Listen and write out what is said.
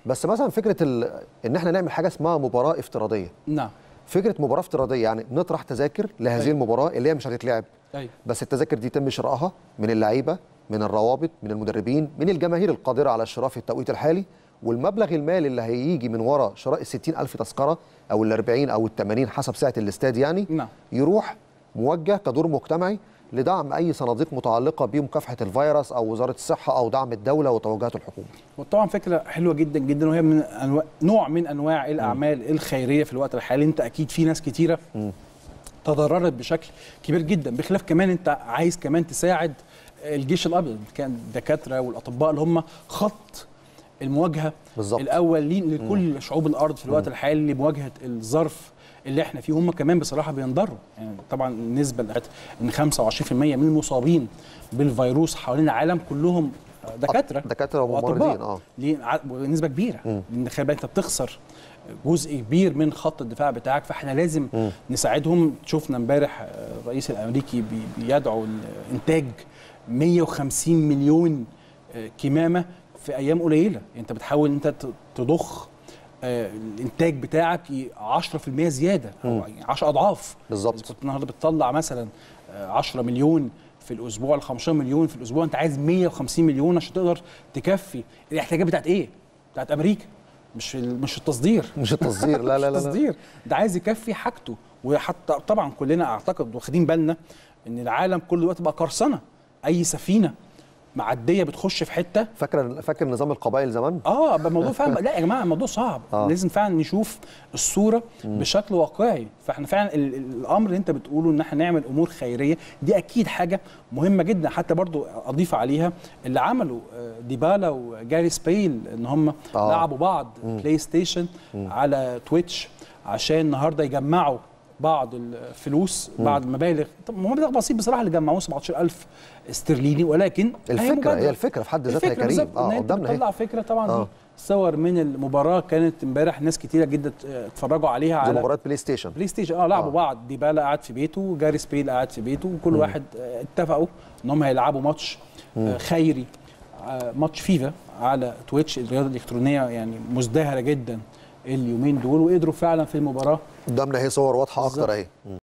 بس مثلا فكره ان احنا نعمل حاجه اسمها مباراه افتراضيه. نعم. فكره مباراه افتراضيه يعني نطرح تذاكر لهذه أيوة. المباراه اللي هي مش هتتلعب. أيوة. بس التذاكر دي يتم شرائها من اللعيبه، من الروابط، من المدربين، من الجماهير القادره على الشراء في التوقيت الحالي، والمبلغ المالي اللي هيجي من وراء شراء ال 60,000 تذكره او ال 40 او ال 80 حسب سعه الاستاد يعني. نعم. يروح موجه كدور مجتمعي لدعم اي صناديق متعلقه بمكافحه الفيروس او وزاره الصحه او دعم الدوله وتوجهات الحكومه. وطبعا فكره حلوه جدا جدا، وهي من نوع من انواع الاعمال الخيريه في الوقت الحالي. انت اكيد في ناس كتيره تضررت بشكل كبير جدا، بخلاف كمان انت عايز كمان تساعد الجيش الابيض، كان الدكاتره والاطباء اللي هم خط المواجهه بالظبط الاولين لكل شعوب الارض في الوقت الحالي لمواجهه الظرف اللي احنا فيه. هم كمان بصراحه بينضروا، يعني طبعا النسبه ان 25% من المصابين بالفيروس حوالين العالم كلهم دكاتره وممرضين. نسبه كبيره، لان خلي بالك انت بتخسر جزء كبير من خط الدفاع بتاعك، فاحنا لازم نساعدهم. شفنا امبارح الرئيس الامريكي بيدعو لانتاج 150 مليون كمامه في ايام قليله. انت بتحاول انت تضخ الانتاج بتاعك 10% زياده او 10 اضعاف. بالظبط. كنت النهارده بتطلع مثلا 10 مليون في الاسبوع ل 15 مليون في الاسبوع، انت عايز 150 مليون عشان تقدر تكفي الاحتياجات بتاعت ايه؟ بتاعت امريكا، مش التصدير. مش التصدير، لا لا لا التصدير ده عايز يكفي حاجته. وحتى طبعا كلنا اعتقد واخدين بالنا ان العالم كل دلوقتي بقى قرصنه، اي سفينه معديه بتخش في حته. فاكر نظام القبائل زمان؟ الموضوع فعلا لا يا جماعه الموضوع صعب. لازم فعلا نشوف الصوره بشكل واقعي. فاحنا فعلا الامر اللي انت بتقوله ان احنا نعمل امور خيريه دي اكيد حاجه مهمه جدا. حتى برضو اضيف عليها اللي عملوا ديبالا وجاري سبيل ان هم لعبوا بعض بلاي ستيشن على تويتش عشان النهارده يجمعوا بعض الفلوس، بعض المبالغ. طب مبلغ بسيط بصراحه اللي جمعوه 17,000 استرليني، ولكن هي الفكره في حد ذاتها يا كريم. قدامنا طلع فكره طبعا. صور من المباراه كانت امبارح ناس كتيره جدا اتفرجوا عليها على مباراه بلاي ستيشن. لعبوا بعض. ديبالا قاعد في بيته وجاري سبيل قاعد في بيته، وكل واحد اتفقوا ان هم هيلعبوا ماتش خيري، ماتش فيفا على تويتش. الرياضه الالكترونيه يعني مزدهره جدا اليومين دول، وقدروا فعلا في المباراه. قدامنا هي صور واضحه اكتر اهي.